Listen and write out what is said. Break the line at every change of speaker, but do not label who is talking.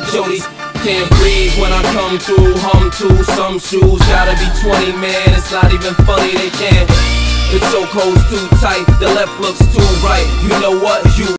Jody, can't breathe when I come through. Hum to some shoes, gotta be 20, man. It's not even funny, they can't. The chokehold's too tight, the left looks too right. You know what? You